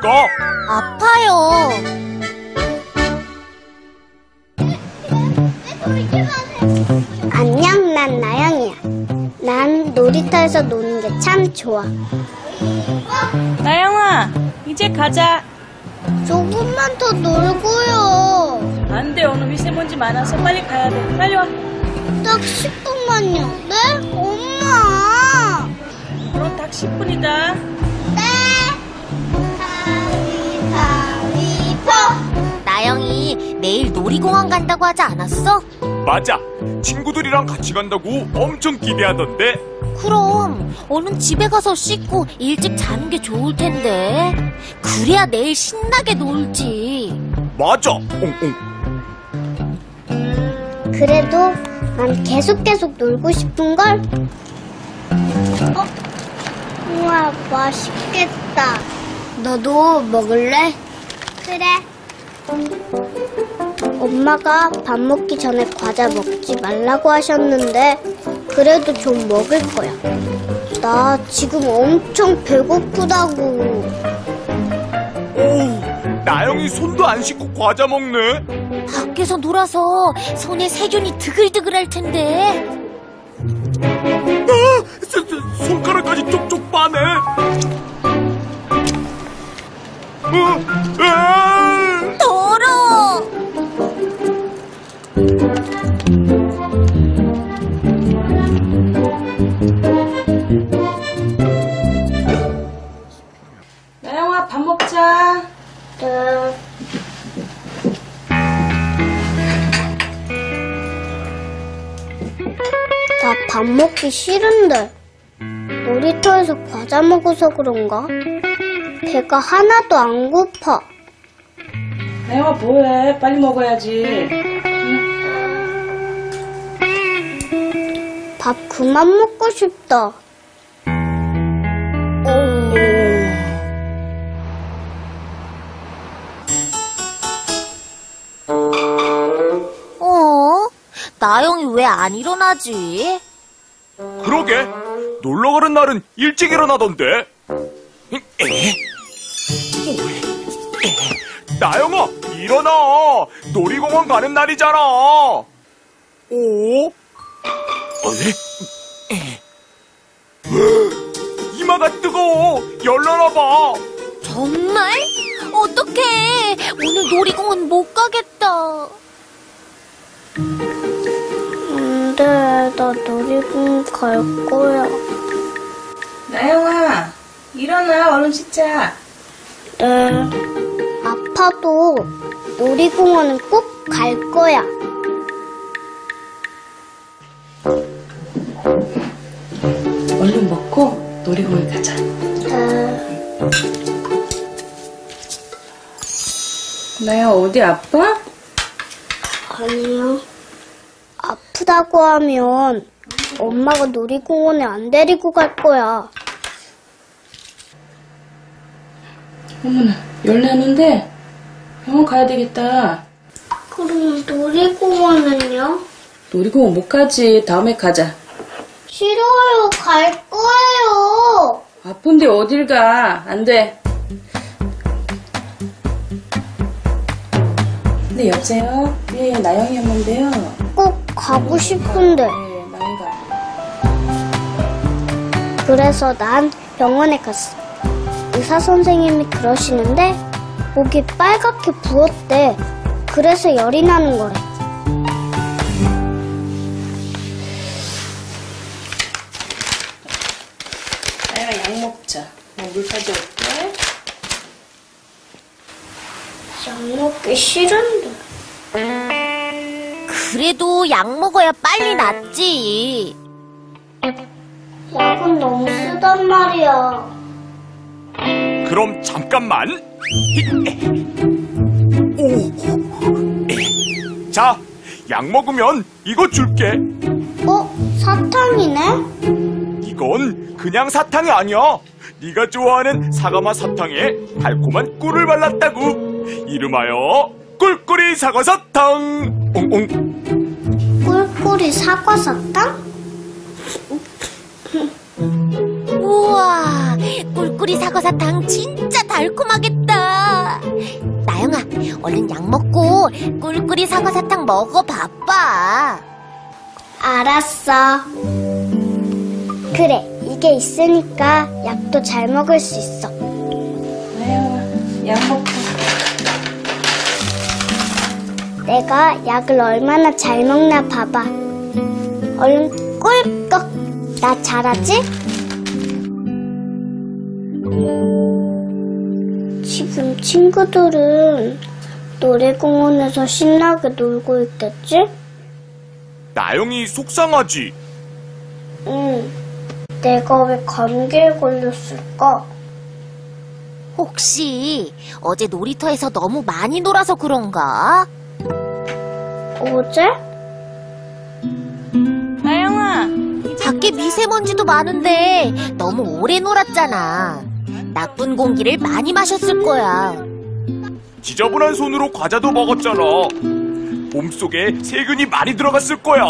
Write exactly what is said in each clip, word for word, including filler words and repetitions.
아프다니까. 아파요. 안녕, 난 나영이야. 난 놀이터에서 노는 게 참 좋아. 나영아, 이제 가자. 조금만 더 놀고요. 안 돼, 오늘 미세먼지 많아서 빨리 가야 돼. 빨리 와. 딱 십 분만요. 네? 엄마! 그럼 딱 십 분이다. 네. 가위바위보. 나영이 내일 놀이공원 간다고 하지 않았어? 맞아. 친구들이랑 같이 간다고 엄청 기대하던데. 그럼 얼른 집에 가서 씻고 일찍 자는 게 좋을 텐데. 그래야 내일 신나게 놀지. 맞아. 옹옹. 그래도 난 계속 계속 놀고 싶은걸? 어? 우와, 맛있겠다. 너도 먹을래? 그래. 엄마가 밥 먹기 전에 과자 먹지 말라고 하셨는데 그래도 좀 먹을 거야. 나 지금 엄청 배고프다고. 오, 나영이 손도 안 씻고 과자 먹네. 밖에서 놀아서 손에 세균이 드글드글할 텐데. 아, 소, 소, 손가락까지 쪽쪽 빠네. 어, 아! 더러워. 나영아, 밥 먹자. 네. 나 밥 먹기 싫은데 놀이터에서 과자 먹어서 그런가? 배가 하나도 안 고파. 나영아, 뭐해? 빨리 먹어야지. 밥 그만 먹고 싶다. 어? 나영이 왜 안 일어나지? 그러게. 놀러 가는 날은 일찍 일어나던데. 에? 나영아, 일어나. 놀이공원 가는 날이잖아. 오? 에? 에? 이마가 뜨거워. 열나나 봐. 정말? 어떡해. 오늘 놀이공원 못 가겠다. 안 돼, 나 놀이공원 갈 거야. 나영아, 일어나. 얼른 씻자. 네. 아파도 놀이공원은 꼭 갈 거야. 얼른 먹고 놀이공원 가자. 네. 나야, 어디 아파? 아니요. 아프다고 하면 엄마가 놀이공원에 안 데리고 갈 거야. 어머나, 열나는데 병원 가야 되겠다. 그럼 놀이공원은요? 놀이공원 못 가지. 다음에 가자. 싫어요. 갈 거예요. 아픈데 어딜 가. 안 돼. 네, 여보세요? 예, 나영이 엄마인데요. 꼭 가고 싶은데. 네, 나영이가. 그래서 난 병원에 갔어. 의사 선생님이 그러시는데 목이 빨갛게 부었대. 그래서 열이 나는 거래. 나영아, 약 먹자. 나 물 가져올게. 약 먹기 싫은데. 그래도 약 먹어야 빨리 낫지. 약은 너무 쓰단 말이야. 그럼 잠깐만. 오. 자, 약 먹으면 이거 줄게. 어? 사탕이네? 이건 그냥 사탕이 아니야. 네가 좋아하는 사과맛 사탕에 달콤한 꿀을 발랐다고. 이름하여 꿀꿀이 사과사탕. 옹옹. 꿀꿀이 사과 사탕? 우와, 꿀꿀이 사과사탕 진짜 달콤하겠다. 나영아, 얼른 약 먹고 꿀꿀이 사과사탕 먹어 봐봐. 알았어. 그래, 이게 있으니까 약도 잘 먹을 수 있어. 나영아, 약 먹자. 내가 약을 얼마나 잘 먹나 봐봐. 얼른 꿀꺽. 나 잘하지? 지금 친구들은 놀이공원에서 신나게 놀고 있겠지? 나영이 속상하지? 응. 내가 왜 감기에 걸렸을까? 혹시 어제 놀이터에서 너무 많이 놀아서 그런가? 어제? 나영아, 밖에 미세먼지도 많은데 너무 오래 놀았잖아. 나쁜 공기를 많이 마셨을 거야. 지저분한 손으로 과자도 먹었잖아. 몸속에 세균이 많이 들어갔을 거야.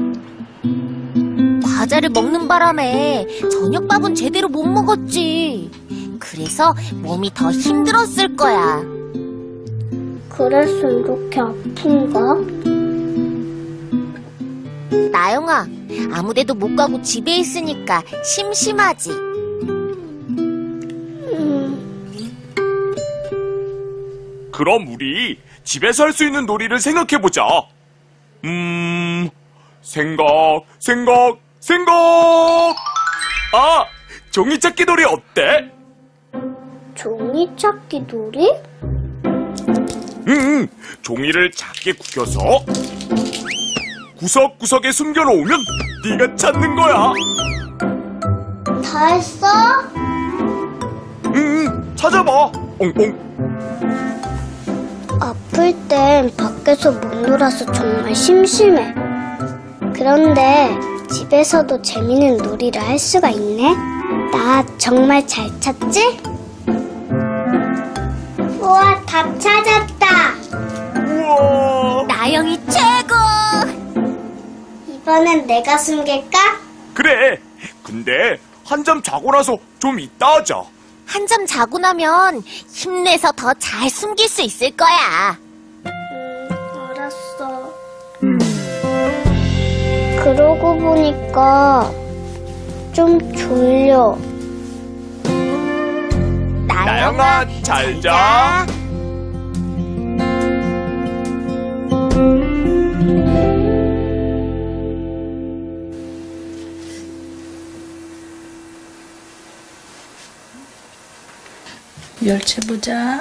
과자를 먹는 바람에 저녁밥은 제대로 못 먹었지. 그래서 몸이 더 힘들었을 거야. 그래서 이렇게 아픈가? 나영아, 아무데도 못 가고 집에 있으니까 심심하지. 음, 그럼 우리 집에서 할 수 있는 놀이를 생각해보자. 음... 생각, 생각, 생각! 아! 종이찾기 놀이 어때? 종이찾기 놀이? 응, 종이를 작게 구겨서 구석구석에 숨겨놓으면 네가 찾는 거야. 다 했어? 응, 찾아봐. 엉엉. 아플 땐 밖에서 못 놀아서 정말 심심해. 그런데 집에서도 재밌는 놀이를 할 수가 있네. 나 정말 잘 찾지? 우와, 다 찾았다. 우와. 나영이 최고! 이번엔 내가 숨길까? 그래. 근데 한잠 자고 나서 좀 이따 하자. 한잠 자고 나면 힘내서 더 잘 숨길 수 있을 거야. 음, 알았어. 그러고 보니까 좀 졸려. 나영아, 잘 자. 멸치 보자.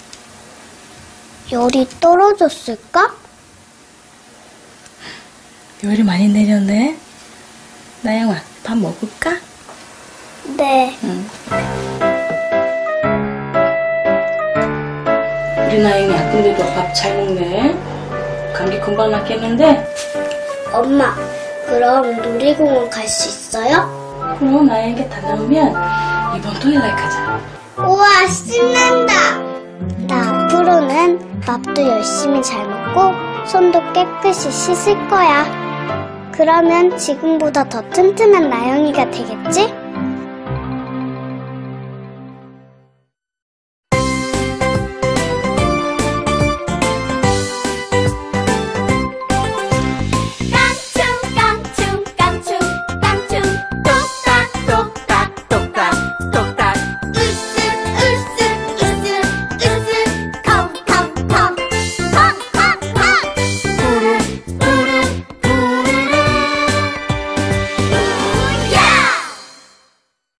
열이 떨어졌을까? 열이 많이 내렸네. 나영아, 밥 먹을까? 네. 응. 우리 나영이 아픈데도 밥 잘 먹네. 감기 금방 낫겠는데? 엄마, 그럼 놀이공원 갈 수 있어요? 그럼 나영이가 다 나오면 이번 토요일 날 가자. 우와, 신난다. 나 앞으로는 밥도 열심히 잘 먹고 손도 깨끗이 씻을 거야. 그러면 지금보다 더 튼튼한 나영이가 되겠지?